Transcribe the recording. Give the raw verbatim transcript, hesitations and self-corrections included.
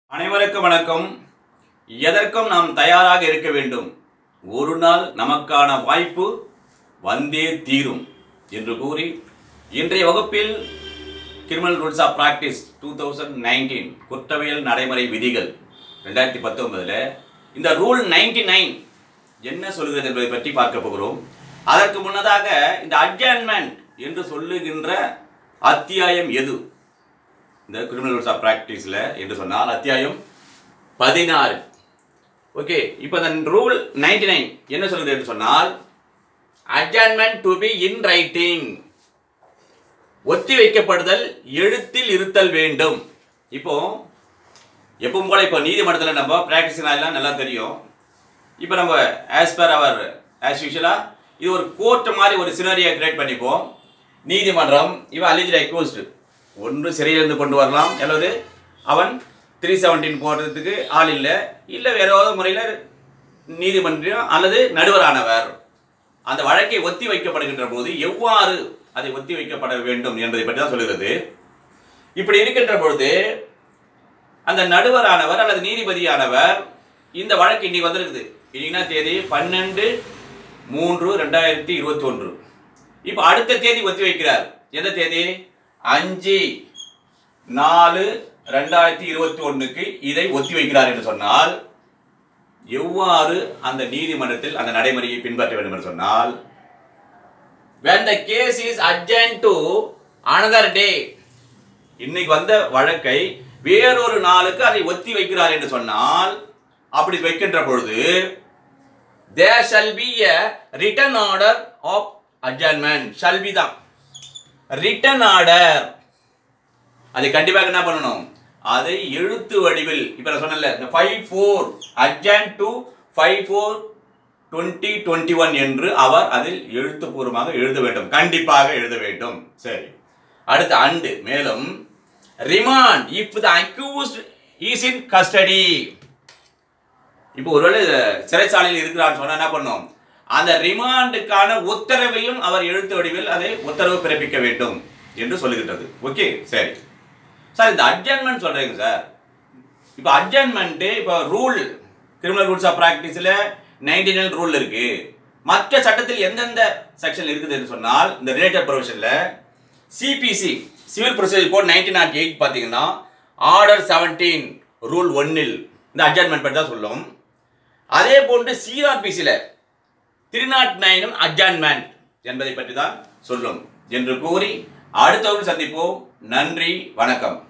அனைவருக்கும் வணக்கம். எதற்கும் நாம் தயாராக இருக்க வேண்டும். ஒரு நாள் நமக்கான வாய்ப்பு வந்தே தீரும் என்று கூறி இன்றைய வகுப்பில் criminal rules of practice two thousand nineteen குற்றவியல் நடைமுறை விதிகள் ரெண்டாயிரத்தி பத்தொன்பதுல இந்த ரூல் நைன்டி நைன் என்ன சொல்கிறது என்பதை பற்றி பார்க்க போகிறோம். அதற்கு முன்னதாக இந்த அட்ஜாயின்மெண்ட் என்று சொல்லுகின்ற அத்தியாயம் எது இந்த கிரிமினல் ரூல்ஸ் ஆஃப் பிராக்டிஸ்ல என்று சொன்னால் அத்தியாயம் பதினாறு. ஓகே, இப்போ இந்த ரூல் நைன்டி நைன் என்ன சொல்கிறது என்று சொன்னால் adjournment to be in writing, ஒத்தி வைக்கப்படுதல் எழுத்தில் இருத்தல் வேண்டும். இப்போ எப்பவும் போல இப்போ நீதிமன்றத்தில் நம்ம பிராக்டிஸ் எல்லாம் நல்லா தெரியும். இப்போ நம்ம ஆஸ் பர் அவர் ஆஸ் யூஷுவலாக இது ஒரு கோர்ட் மாதிரி ஒரு சினரியை கிரியேட் பண்ணிப்போம். நீதிமன்றம் இவன் அலிஜ்ட் அக்யூஸ்டு ஒன்று சிறையிலிருந்து கொண்டு வரலாம், அல்லது அவன் த்ரீ செவன்டீன் போடுறதுக்கு ஆள் இல்லை, இல்லை வேற ஏதாவது முறையில் நீதிமன்றம் அல்லது நடுவரானவர் அந்த வழக்கை ஒத்தி வைக்கப்படுகின்ற போது எவ்வாறு அதை ஒத்தி வைக்கப்பட வேண்டும் என்பதை பற்றி தான் சொல்கிறது. இப்படி இருக்கின்ற பொழுது அந்த நடுவரானவர் அல்லது நீதிபதியானவர் இந்த வழக்கு இன்னைக்கு வந்திருக்குது. இன்னைக்குனா தேதி பன்னெண்டு மூன்று ரெண்டாயிரத்தி இருபத்தி ஒன்று. இப்போ அடுத்த தேதி ஒத்தி வைக்கிறார். எந்த தேதி? அஞ்சு நாலு ரெண்டாயிரத்தி இருபத்தி ஒன்றுக்கு இதை ஒத்தி வைக்கிறார் என்று சொன்னால் எவ்வாறு அந்த நீதிமன்றத்தில் அந்த நடைமுறையை பின்பற்ற வேண்டும் என்று சொன்னால் when the case is adjourned to another day, இன்னைக்கு வந்த வழக்கை வேறொரு நாளுக்கு அதை ஒத்தி வைக்கிறார் என்று சொன்னால் அப்படி வைக்கின்ற பொழுது there shall be a written order of adjournment. shall be தான் ரிட்டன் ஆர்டர். அதை கண்டிப்பாக என்ன பண்ணணும்? அதை எழுத்து வடிவில் இப்ப நான் சொன்னேன்ல இந்த five four adjourned to five four twenty twenty one என்று அவர் அதில் எழுத்துப்பூர்வமாக எழுத வேண்டும், கண்டிப்பாக எழுத வேண்டும். சரி, அடுத்து அண்டு மேலும் remand if the accused is in custody. இப்போ ஒருவேளை சிறைச்சாலையில் இருக்கிறான்னு சொன்னா என்ன பண்ணும்? அந்த ரிமாண்டுக்கான உத்தரவையும் அவர் எழுத்து வடிவில் அதை உத்தரவு பிறப்பிக்க வேண்டும் என்று சொல்லுகின்றது. ஓகே, சரி சார், இந்த அட்ஜாயின்மெண்ட் சொல்றீங்க சார். இப்போ அட்ஜாயின்மெண்ட் இப்போ ரூல் கிரிமினல் ரூல்ஸ் ஆஃப் பிராக்டிஸ்ல நைன்டி நைன் ரூல் இருக்கு. மற்ற சட்டத்தில் எந்தெந்த செக்ஷன் இருக்குது என்று சொன்னால் இந்த ரிலேட்டட் ப்ரொவிஷன்ல CPC civil procedure code nineteen nought eight பார்த்தீங்கன்னா ஆர்டர் செவன்டீன் ரூல் ஒன்னில் இந்த அட்ஜாயின்மெண்ட் பற்றி தான் சொல்லும். அதே போன்று சிஆர்பிசியில் த்ரீ நாட் நைனும் அட்ஜாயின்மெண்ட் என்பதை பற்றி தான் சொல்லும் என்று கூறி அடுத்த வகுப்பில் சந்திப்போம். நன்றி, வணக்கம்.